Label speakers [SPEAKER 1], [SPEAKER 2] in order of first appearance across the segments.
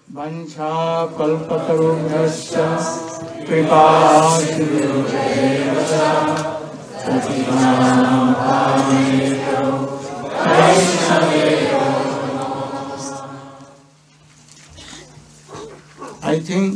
[SPEAKER 1] वंशाकल्पतरुभ्यश्च कृपा सिन्धुभ्येव च पतितानां पावनेभ्यो वैष्णवेभ्यो नमः। I think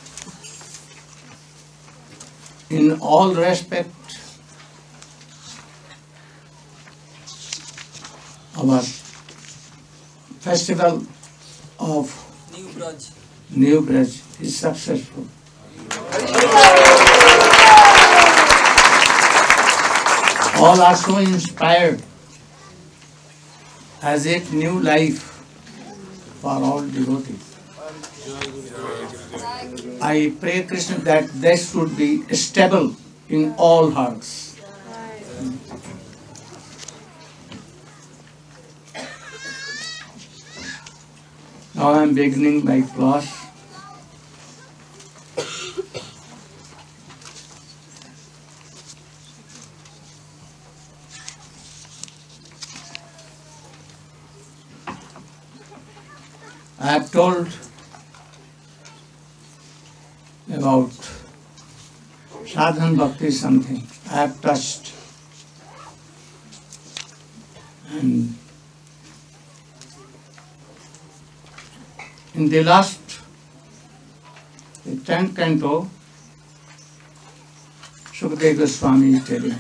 [SPEAKER 1] in all respect our festival of New Braj is successful. All are so inspired as if new life for all devotees. I pray Krishna that this should be stable in all hearts. Now I am beginning my class. I have told about sadhan bhakti something. I have touched. And in the last, the 10th canto, Sukadeva Goswami is telling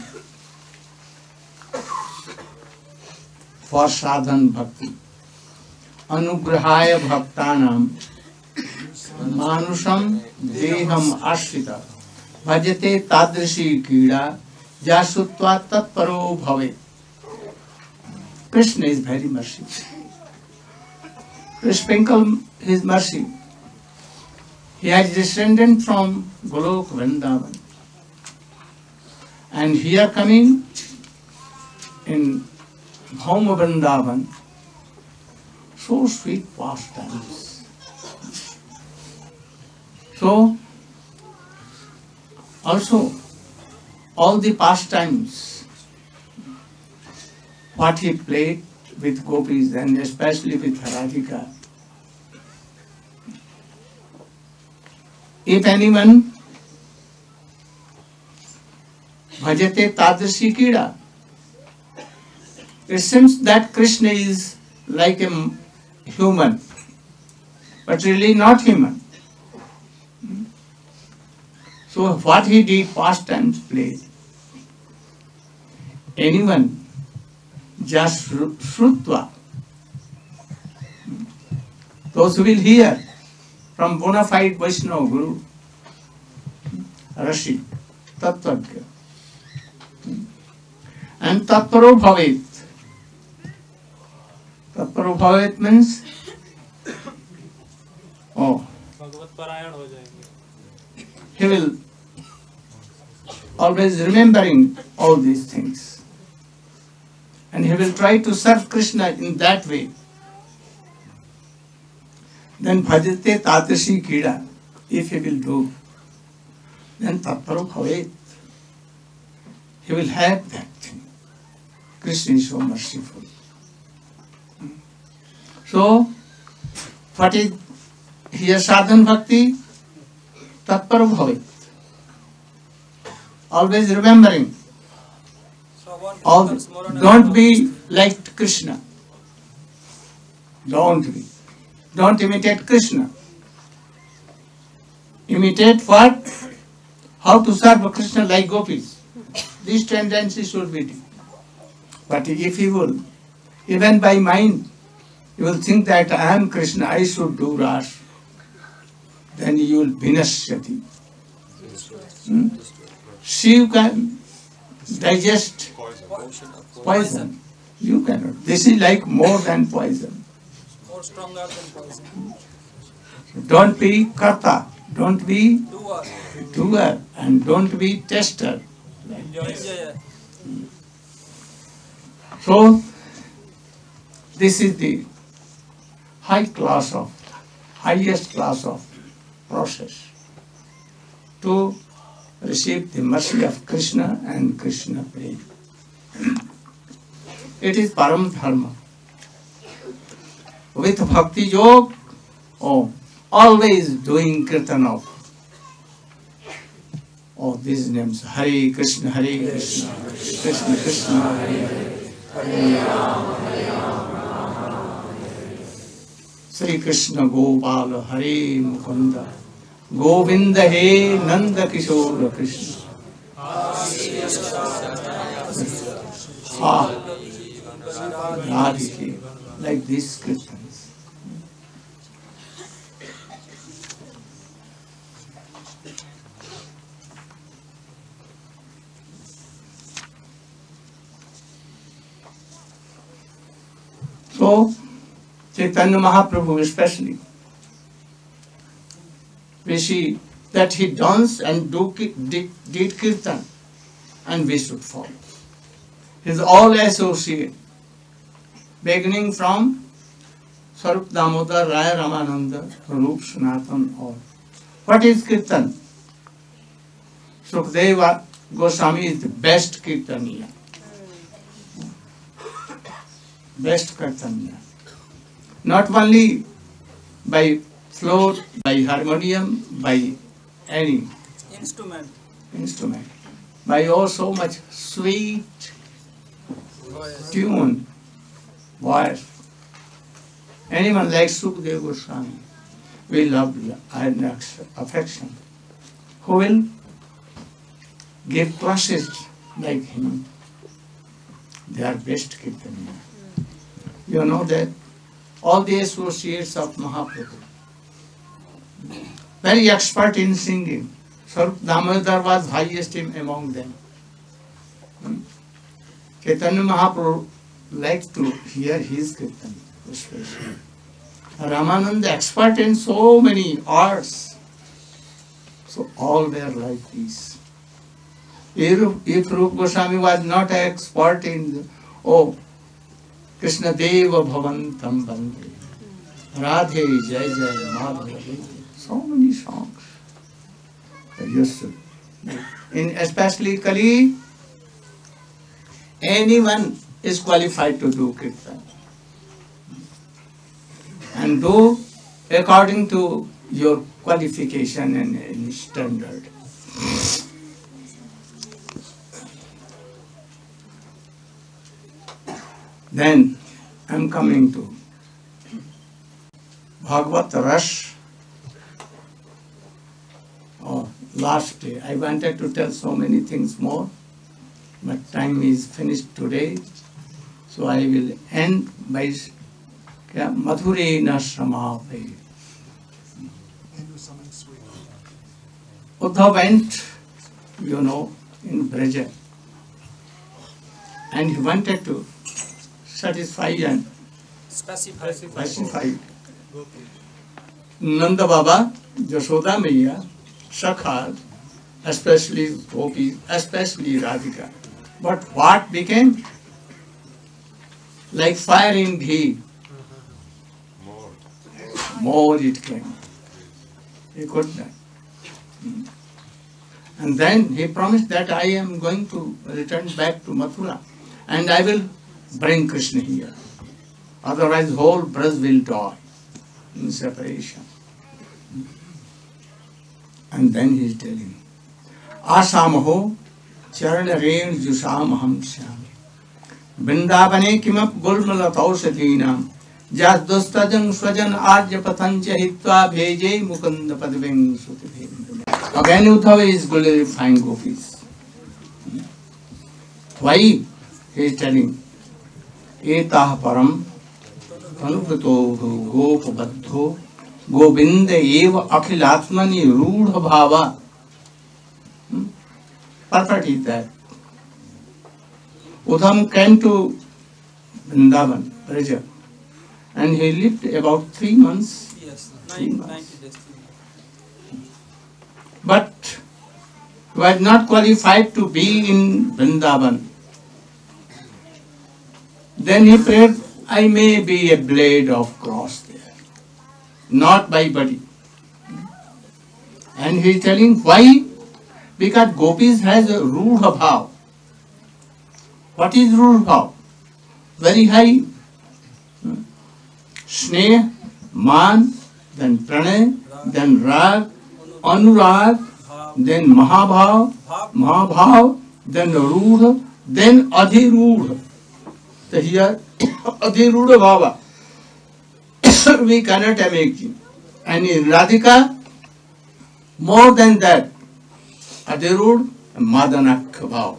[SPEAKER 1] for sadhan bhakti. Anugrahaya bhaktanam manusham deham ashrita bhajate tadrishi kida jasutva tatparo bhave. Krishna is very merciful. To sprinkle his mercy, he has descended from Golok Vrindavan. And here coming in home of Vrindavan, so sweet pastimes. So, also, all the pastimes, what he played with gopis and especially with Radhika. If anyone bhajate tadrishi kida, it seems that Krishna is like a human, but really not human. So what he did, pastimes played. Anyone just shrutva, those who will hear from bona fide Vaishnava Guru, Rashi, Tattvagya, and Tatparo Bhavet. Tatparo Bhavet means, he will always remembering all these things. And he will try to serve Krishna in that way. Then bhajate tadrishi kida, if he will do, then tatparo bhavet. He will have that thing. Krishna is so merciful. So, what is here sadhan bhakti? Tatparo bhavet. Always remembering. Don't be like Krishna. Don't be. Don't imitate Krishna. Imitate what? How to serve Krishna like gopis. This tendency should be there. But if you will, even by mind, you will think that I am Krishna, I should do Ras, then you will vinashyati. Shiv can digest poison. You cannot. This is like more than poison.
[SPEAKER 2] More stronger than poison.
[SPEAKER 1] Don't be karta. Don't be doer. And don't be tester. So, this is the highest class of process to receive the mercy of Krishna and Krishna prema. It is param dharma. With bhakti yoga, always doing kirtan of these names. Hare Krishna, Krishna Krishna, Hare Sri Krishna Gopala, Hare Mukunda, Govinda He Nanda Kishore Krishna. Radhike, like these kirtans. So, Chaitanya Mahaprabhu especially, we see that he danced and did kirtan, and we should follow. His all associate, beginning from Sarup Damodar, Raya Ramananda, Rup Sanatan, all. What is kirtan? Sukadeva Goswami is the best kirtaniya. Best kirtaniya. Not only by flute, by harmonium, by any instrument, by also much sweet tune, voice. Anyone like Sukadeva Goswami, we love and affection. Who will give process like him? They are best kirtaniya. You know that all the associates of Mahaprabhu, very expert in singing. Sarup Damodar was highest among them. Chaitanya Mahaprabhu liked to hear his kirtan, especially. Ramananda, expert in so many arts. So all were like this. If Rupa Goswami was not an expert in, Krishna Deva Bhavantam Bande, Radhe Jai Jai Madhava, so many songs. Yes, in especially Kali, anyone is qualified to do kirtan. And do according to your qualification and standard. Then I am coming to Bhagavat Rash. Last day, I wanted to tell so many things more, but time is finished today. So I will end by Madhurena Sramave. Uddhav went, in Braja, and he wanted to satisfy and specify Nanda Baba, Jashoda Maiya, Sakha, especially Gopi, especially Radhika. But what became? Like fire in ghee. More it came. He could not. And then he promised that I am going to return back to Mathura and I will bring Krishna here. Otherwise whole Braj will die in separation. And then he is telling, Asamaho charanaren jusamaham syam. Vrindavane kimap gulmalatausadhinam. Jas dostajang swajan arya patancha hitva bheje mukunda padveng sutibhem. Again Uddhava is glorifying gopis. Why? He is telling, Etah param anuvruto gopabadho Govinda eva akhilatmani rudha bhava. Perfect is that. Uddhava came to Vrindavan, Braja, and he lived about 3 months.
[SPEAKER 2] Yes,
[SPEAKER 1] 3 months.
[SPEAKER 2] 90 days.
[SPEAKER 1] But he was not qualified to be in Vrindavan. Then he prayed, I may be a blade of grass there, not by body. And he is telling why? Because gopis has a rudha bhav. What is rudha bhav? Very high. Sneh, man, then Pranay, then Rag, Anurag, then Mahabhav, Mahabhav, then Rudha, then Adhirudha. So here, Adhirudha Bhava, we cannot imagine. And in Radhika, more than that, Adhirudha and Madanakha Bhava.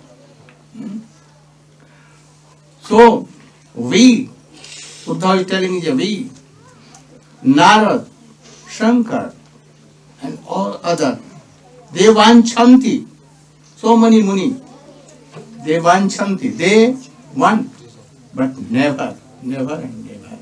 [SPEAKER 1] So, we, Uddhava is telling you, we, Narad, Shankar, and all other, they vanchanti, so many muni, they vanchanti, they want, but never, never and never.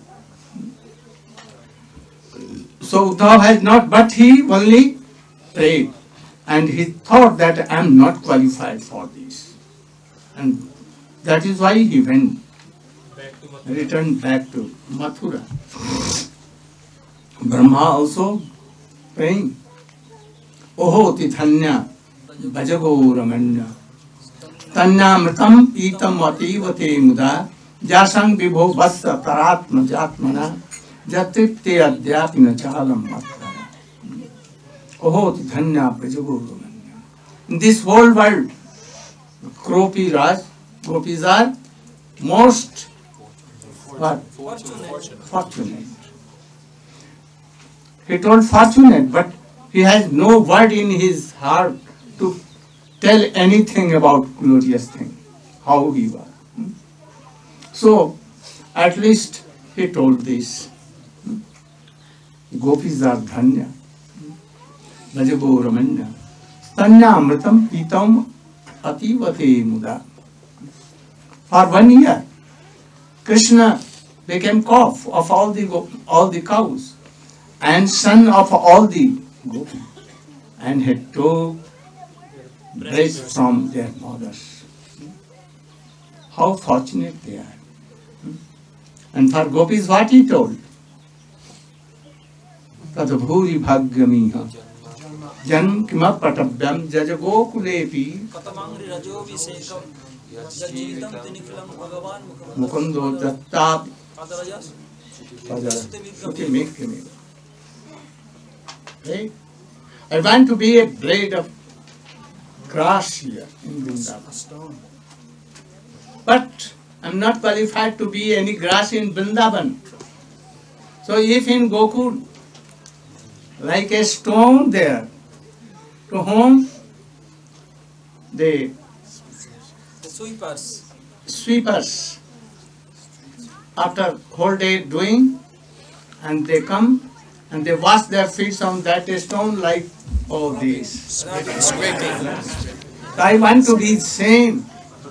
[SPEAKER 1] So Uddhava has not, but he only prayed, and he thought that I am not qualified for this. And that is why he went, returned back to Mathura. Brahma also praying, Oho tithanya bhajago ramanya tanyamritam pitam vativate muda jasang vibho vassa taratma jatmana jatripte adhyapina chalam matrana. Oho tithanya bhajago ramanya. In this whole world, gopis are most what? Fortunate. He told fortunate, but he has no word in his heart to tell anything about glorious thing, how he was. So, at least he told this. Gopis are dhanya, bhajago ramanya, stanya amritam pitam ativate muda. For 1 year, Krishna became calf of all the cows and son of all the gopis, and he took breast from their mothers. How fortunate they are. And for gopis, what he told? Tadabhuri bhagyamiha janm kimapatavyam jajagokulepi
[SPEAKER 2] Katamangri rajo visekam jajitam tinikilam bhagavan
[SPEAKER 1] mukundo dattab
[SPEAKER 2] padarajas
[SPEAKER 1] padarajas. Right? I want to be a blade of grass here in Vrindavan. But I am not qualified to be any grass in Vrindavan. So if in Gokul, like a stone there, to whom the sweepers, after whole day doing, and they come and they wash their feet on that stone like all this. So I want to be same.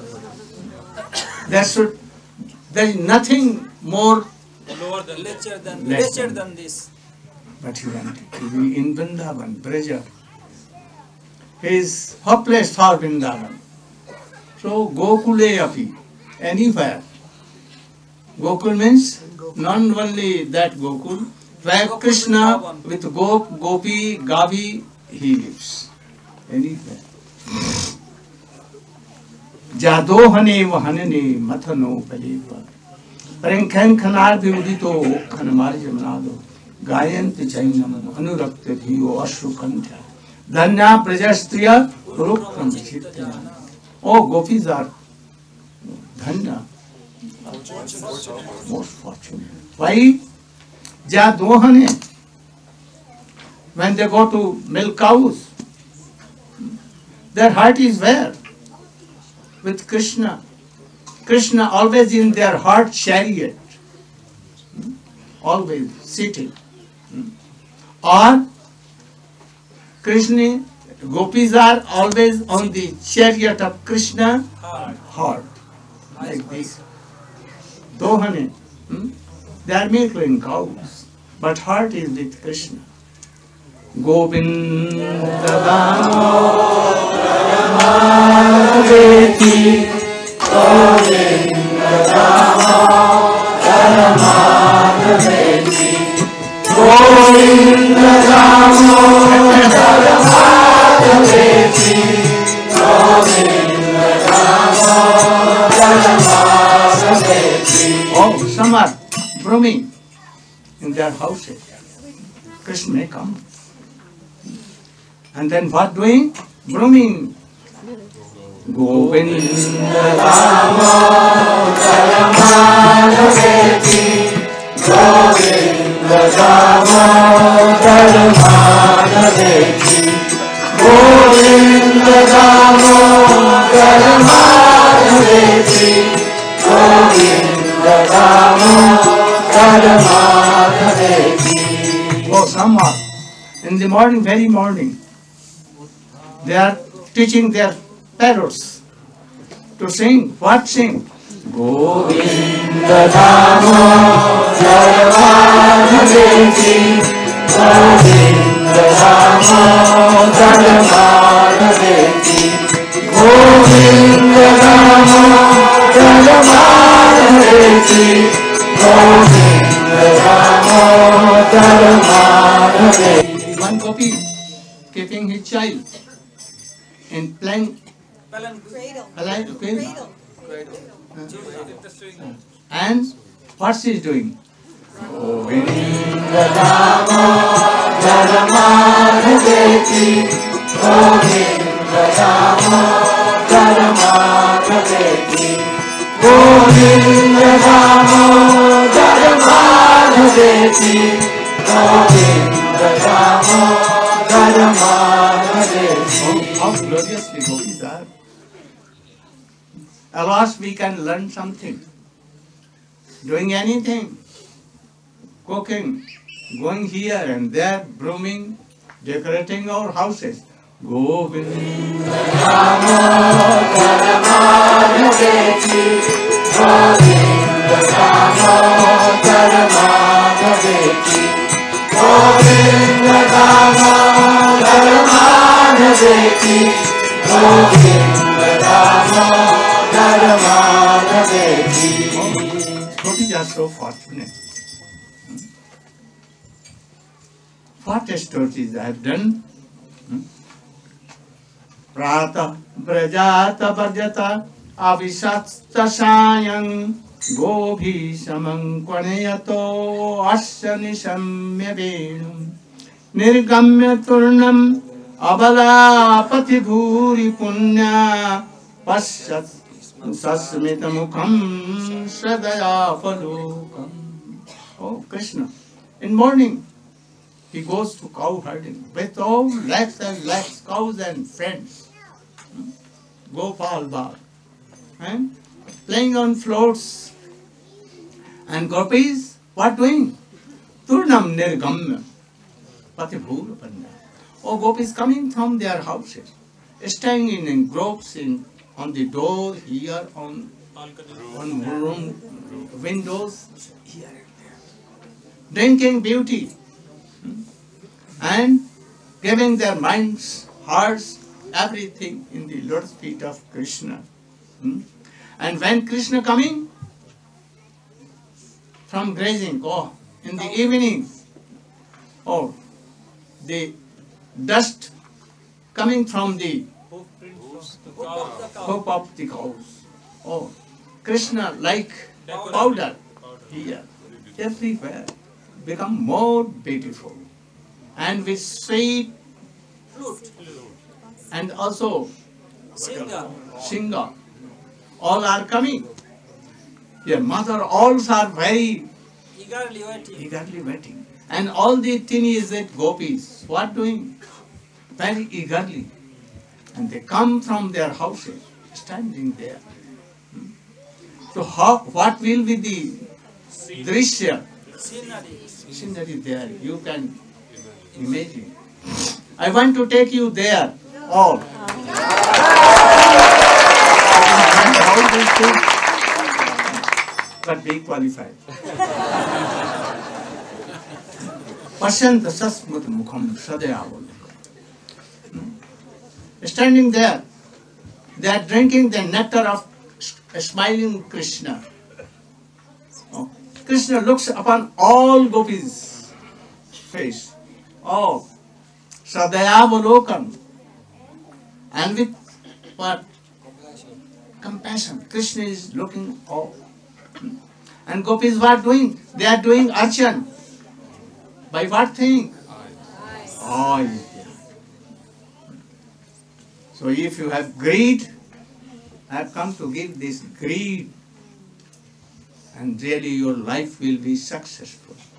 [SPEAKER 1] There is nothing more
[SPEAKER 2] lesser than this.
[SPEAKER 1] But he wanted to be in Vrindavan, Braja. He is hopeless for Vrindavan. So Gokule api, anywhere. Gokul means not only that Gokul, where Krishna with Gopi, Gavi, he lives. Anywhere. Jadohane vahanane mathano paliva. Parenkhan khanar viudito khanamar jamanado. Gayanti chainam anurakta dhiyo ashukantya. Dhanya prajastriya rukram chitya. Oh, gopis are dhanya. Most fortunate. Why? Jadohane. When they go to milk cows, their heart is where? With Krishna. Krishna always in their heart chariot. Always sitting. Or Krishna, gopis are always on the chariot of Krishna heart. Like this. Dohane. They are milking cows. But heart is with Krishna. Govinda Ramakriti Govinda Ramakriti Govinda Ramakriti Govinda Ramakriti. Oh, some are brooming in their houses. Krishna may come. And then what doing? Brooming. Govinda Damodara Madhaveti, Govinda Damodara Madhaveti, Govinda Damodara Madhaveti, Govinda Damodara Madhaveti. Oh, some are in the morning, very morning, they are teaching their parrots to sing. What sing? Govinda Damodara Madhaveti, Govinda Damodara Madhaveti, Govinda Damodara Madhaveti, Govinda Damodara Madhaveti. One gopi keeping his child in playing cradle. And what she is doing? Govinda Damodara Madhaveti, Govinda Damodara Madhaveti, Govinda Damodara Madhaveti, Govinda Damodara Madhaveti. How gloriously gopis are. At last we can learn something. Doing anything. Cooking. Going here and there. Brooming. Decorating our houses. Govinda Damodara Madhaveti, Govinda Damodara Madhaveti, Govinda Damodara Madhaveti, Govinda Damodara Madhaveti. Gopis are so fortunate. What stories I have done? Prata Brajata Bharjata Avisatsa Sayang Gobhi Samankwanayato Asya Nisamya Venum Nirgamya Turnam Abala Patibhuri Punya Pasyat Sasmita Mukham Sadaya Palokam. Oh Krishna, in morning he goes to cow herding with all lakhs and lakhs cows and friends. Gopal Bag, and playing on floats. And gopis, what doing? Turnam Nirgamya Patibhura Panya. Oh, gopis coming from their houses, staying in groves on the door, here, on room windows, here and there. Drinking beauty and giving their minds, hearts, everything in the lotus feet of Krishna. And when Krishna coming from grazing, in the evening, the dust coming from the hoof of the cows. Oh, Krishna like powder here, everywhere, become more beautiful. And with sweet flute and also singer, all are coming. Your mother also are very eagerly waiting. And all the teenage gopis, what doing? Very eagerly. And they come from their houses, standing there. So what will be the drishya? Scenery there, you can imagine. I want to take you there, all. But be qualified. Pasyanta sasmut mukham sadayavul. Standing there, they are drinking the nectar of smiling Krishna. Oh, Krishna looks upon all gopis' face. Oh, sadayavalokan. And with what? Compassion. Krishna is looking all. And gopis what doing? They are doing archan. By what thing? So if you have greed, I have come to give this greed, and really your life will be successful.